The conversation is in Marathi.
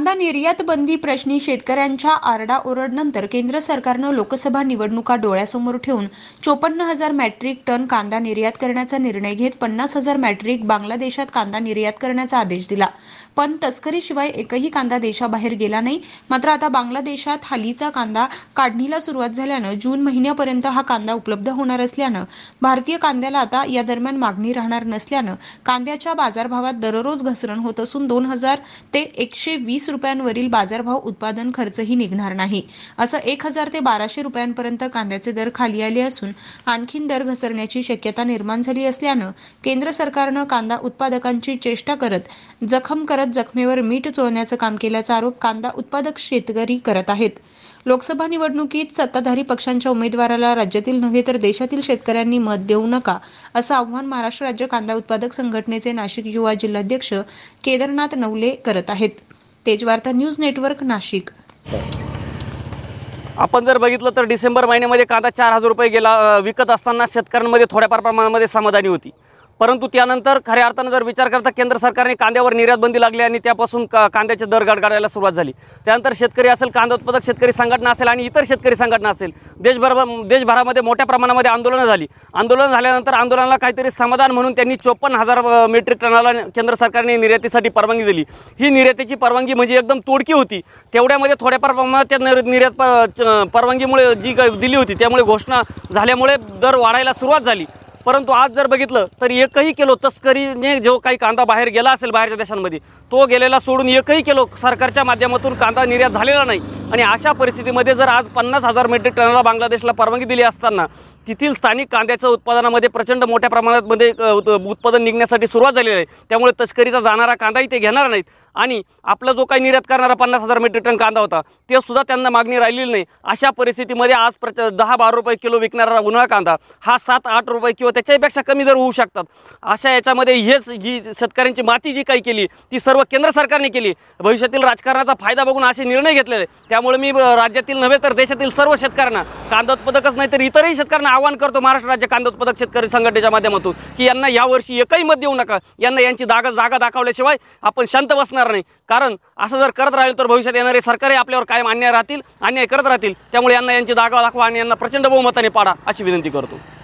कांदा निर्यात बंदी प्रश्नी शेतकऱ्यांच्या आरडाओरडनंतर केंद्र सरकारनं लोकसभा निवडणुका डोळ्यासमोर ठेवून 54,000 मेट्रिक टन कांदा निर्यात करण्याचा निर्णय घेत 50,000 मेट्रिक बांगलादेशात कांदा निर्यात करण्याचा आदेश दिला। पण तस्करीशिवाय एकही कांदा देशाबाहेर गेला नाही। मात्र आता बांगलादेशात हालीचा कांदा काढणीला सुरुवात झाल्यानं जून महिन्यापर्यंत हा कांदा उपलब्ध होणार असल्यानं भारतीय कांद्याला आता या दरम्यान मागणी राहणार नसल्यानं कांद्याच्या बाजारभावात दररोज घसरण होत असून 2,000 ते 120 रुपयांवरील बाजारभाव उत्पादन खर्चही निघणार नाही। असं 1,000 ते 1,200 रुपयांपर्यंत कांद्याचे दर खाली आले असून आणखीन दर घसरण्याची शक्यता निर्माण झाली असल्यानं केंद्र सरकारनं कांदा उत्पादकांची चेष्टा करत जखमेवर मीठ चोळण्याचं काम केल्याचा आरोप कांदा उत्पादक शेतकरी करत आहेत। लोकसभा निवडणुकीत सत्ताधारी पक्षांच्या उमेदवाराला राज्यातील नव्हे तर देशातील शेतकऱ्यांनी मत देऊ नका असं आवाहन महाराष्ट्र राज्य कांदा उत्पादक संघटनेचे नाशिक युवा जिल्हाध्यक्ष केदारनाथ नवले करत आहेत। Tejvarta news network Nashik. आपण जर बघितलं तर डिसेंबर महिन्यामध्ये कांदा 4,000 रुपये गेला विकत असताना शेतकऱ्यांमध्ये थोड्याफार प्रमाणामध्ये समाधानी होती। परंतु त्यानंतर खऱ्या अर्थानं जर विचार करता केंद्र सरकारने कांद्यावर निर्यात बंदी लागली आणि त्यापासून कांद्याचे दर गडगडायला सुरुवात झाली। त्यानंतर शेतकरी असेल, कांदा उत्पादक शेतकरी संघटना असेल आणि इतर शेतकरी संघटना असेल, देशभरामध्ये मोठ्या प्रमाणामध्ये आंदोलनं झाली। आंदोलन झाल्यानंतर आंदोलनाला काहीतरी समाधान म्हणून त्यांनी 54,000 मेट्रिक टनाला केंद्र सरकारने निर्यातीसाठी परवानगी दिली। ही निर्यातीची परवानगी म्हणजे एकदम तोडकी होती। तेवढ्यामध्ये थोड्याफार प्रमाणात त्या निर्यात परवानगीमुळे जी दिली होती त्यामुळे घोषणा झाल्यामुळे दर वाढायला सुरुवात झाली। परंतु आज जर बघितलं तर एकही किलो तस्करीने जो काही कांदा बाहेर गेला असेल बाहेरच्या देशांमध्ये तो गेलेला सोडून एकही किलो सरकारच्या माध्यमातून कांदा निर्यात झालेला नाही। आणि अशा परिस्थितीमध्ये जर आज 50,000 मेट्रिक टनाला बांगलादेशला परवानगी दिली असताना तेथील स्थानिक कांद्याच्या उत्पादनामध्ये प्रचंड मोठ्या प्रमाणामध्ये उत्पादन निघण्यासाठी सुरुवात झालेली आहे। त्यामुळे तस्करीचा जाणारा कांदाही ते घेणार नाहीत आणि आपला जो काही निर्यात करणारा 50,000 मेट्रिक टन कांदा होता ते सुद्धा त्यांना मागणी राहिलेली नाही। अशा परिस्थितीमध्ये आज 10-12 रुपये किलो विकणारा उन्हाळा कांदा हा 7-8 रुपये किंवा त्याच्यापेक्षा कमी दर होऊ शकतात। अशा याच्यामध्ये हेच जी शेतकऱ्यांची माती जी काही केली ती सर्व केंद्र सरकारने केली। भविष्यातील राजकारणाचा फायदा बघून असे निर्णय घेतलेले। त्यामुळे मी राज्यातील नव्हे तर देशातील सर्व शेतकऱ्यांना, कांदा उत्पादकच नाही तर इतरही शेतकऱ्यांना आवाहन करतो महाराष्ट्र राज्य कांदा उत्पादक शेतकरी संघटनेच्या माध्यमातून की यांना यावर्षी एकही मत देऊ नका। यांना यांची जागा दाखवल्याशिवाय आपण शांत बसणार नाही। कारण असं जर करत राहील तर भविष्यात येणारे सरकारही आपल्यावर कायम अन्याय करत राहतील। त्यामुळे यांना यांची जागा दाखवा आणि यांना प्रचंड बहुमताने पाडा अशी विनंती करतो।